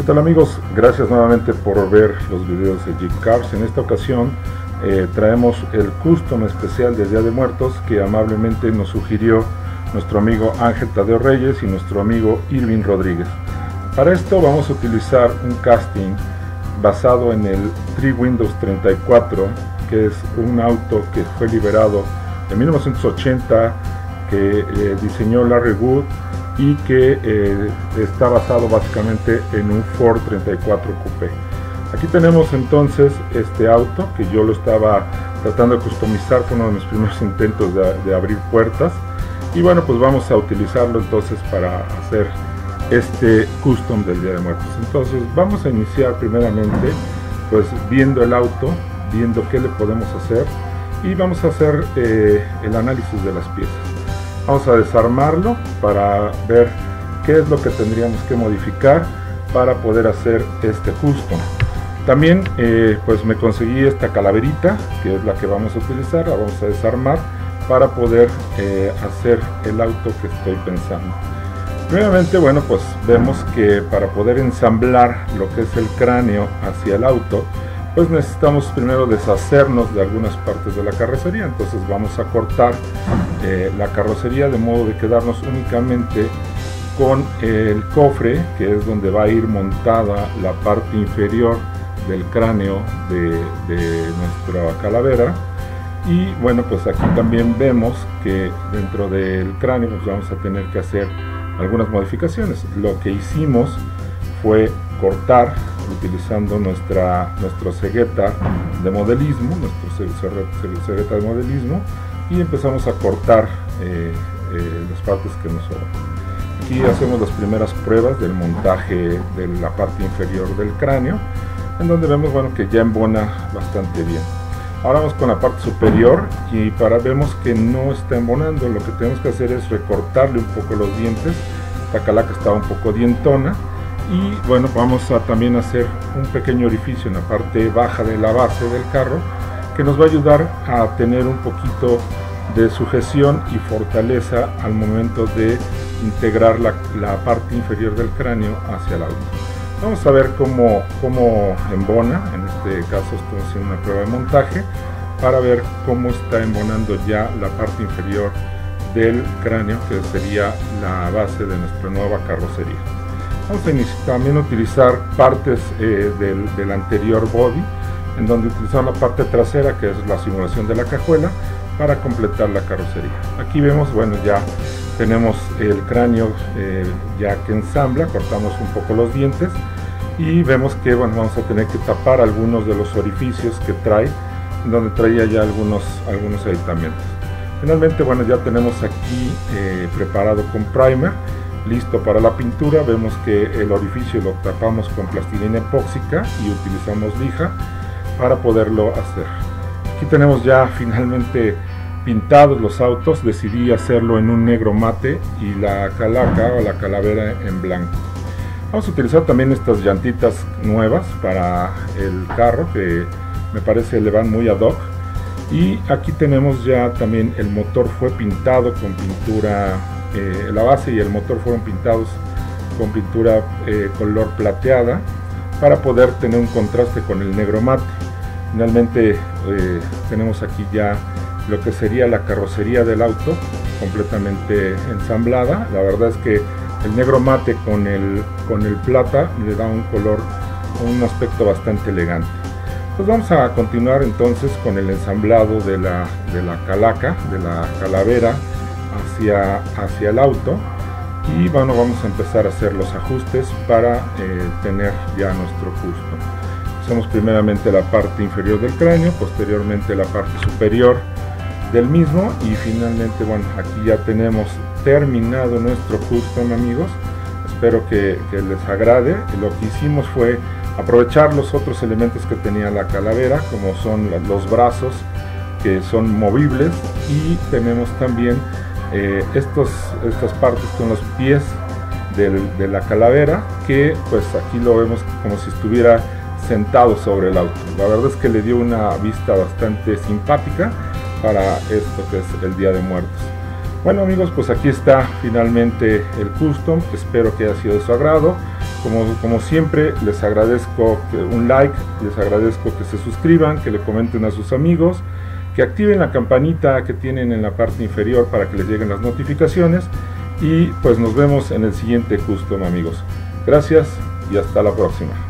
tal amigos? Gracias nuevamente por ver los videos de Jeep Cars. En esta ocasión traemos el custom especial del Día de Muertos que amablemente nos sugirió nuestro amigo Ángel Tadeo Reyes y nuestro amigo Irving Rodríguez. Para esto vamos a utilizar un casting basado en el Three Windows 34, que es un auto que fue liberado en 1980, que diseñó Larry Wood y que está basado básicamente en un Ford 34 Coupé. Aquí tenemos entonces este auto que yo lo estaba tratando de customizar, fue uno de mis primeros intentos de abrir puertas, y bueno, pues vamos a utilizarlo entonces para hacer este custom del Día de Muertos. Entonces vamos a iniciar primeramente pues viendo el auto, viendo qué le podemos hacer, y vamos a hacer el análisis de las piezas. Vamos a desarmarlo para ver qué es lo que tendríamos que modificar para poder hacer este custom. También pues me conseguí esta calaverita, que es la que vamos a utilizar, la vamos a desarmar para poder hacer el auto que estoy pensando. Nuevamente, bueno, pues vemos que para poder ensamblar lo que es el cráneo hacia el auto, pues necesitamos primero deshacernos de algunas partes de la carrocería. Entonces vamos a cortar la carrocería de modo de quedarnos únicamente con el cofre, que es donde va a ir montada la parte inferior del cráneo de nuestra calavera. Y bueno, pues aquí también vemos que dentro del cráneo pues vamos a tener que hacer algunas modificaciones. Lo que hicimos fue cortar utilizando nuestro cegueta de modelismo, cegueta de modelismo, y empezamos a cortar las partes que nos sobran. Aquí hacemos las primeras pruebas del montaje de la parte inferior del cráneo, en donde vemos, bueno, que ya embona bastante bien. Ahora vamos con la parte superior y vemos que no está embonando. Lo que tenemos que hacer es recortarle un poco los dientes. Esta calaca estaba un poco dientona, y bueno, vamos a también hacer un pequeño orificio en la parte baja de la base del carro, que nos va a ayudar a tener un poquito de sujeción y fortaleza al momento de integrar la parte inferior del cráneo hacia el auto. Vamos a ver cómo embona. En este caso estamos haciendo una prueba de montaje para ver cómo está embonando ya la parte inferior del cráneo, que sería la base de nuestra nueva carrocería. Vamos a también utilizar partes del anterior body, en donde utilizamos la parte trasera, que es la simulación de la cajuela, para completar la carrocería. Aquí vemos, bueno, ya tenemos el cráneo ya que ensambla. Cortamos un poco los dientes y vemos que, bueno, vamos a tener que tapar algunos de los orificios que trae, donde traía ya algunos aditamentos. Finalmente, bueno, ya tenemos aquí preparado con primer, listo para la pintura. Vemos que el orificio lo tapamos con plastilina epóxica y utilizamos lija para poderlo hacer. Aquí tenemos ya finalmente pintados los autos. Decidí hacerlo en un negro mate y la calaca o la calavera en blanco. Vamos a utilizar también estas llantitas nuevas para el carro, que me parece le van muy ad hoc. Y aquí tenemos ya también el motor fue pintado con pintura, la base y el motor fueron pintados con pintura color plateada para poder tener un contraste con el negro mate. Finalmente tenemos aquí ya lo que sería la carrocería del auto completamente ensamblada. La verdad es que el negro mate con el plata le da un color, un aspecto bastante elegante. Pues vamos a continuar entonces con el ensamblado de la calaca, de la calavera hacia el auto, y bueno, vamos a empezar a hacer los ajustes para tener ya nuestro custom. Hacemos primeramente la parte inferior del cráneo, posteriormente la parte superior del mismo, y finalmente, bueno, aquí ya tenemos terminado nuestro custom, amigos. Espero que les agrade. Lo que hicimos fue aprovechar los otros elementos que tenía la calavera, como son los brazos, que son movibles, y tenemos también estas partes con los pies de la calavera, que pues aquí lo vemos como si estuviera sentado sobre el auto. La verdad es que le dio una vista bastante simpática para esto que es el Día de Muertos. Bueno amigos, pues aquí está finalmente el custom. Espero que haya sido de su agrado. Como siempre, les agradezco un like, les agradezco que se suscriban, que le comenten a sus amigos, que activen la campanita que tienen en la parte inferior para que les lleguen las notificaciones, y pues nos vemos en el siguiente custom, amigos. Gracias y hasta la próxima.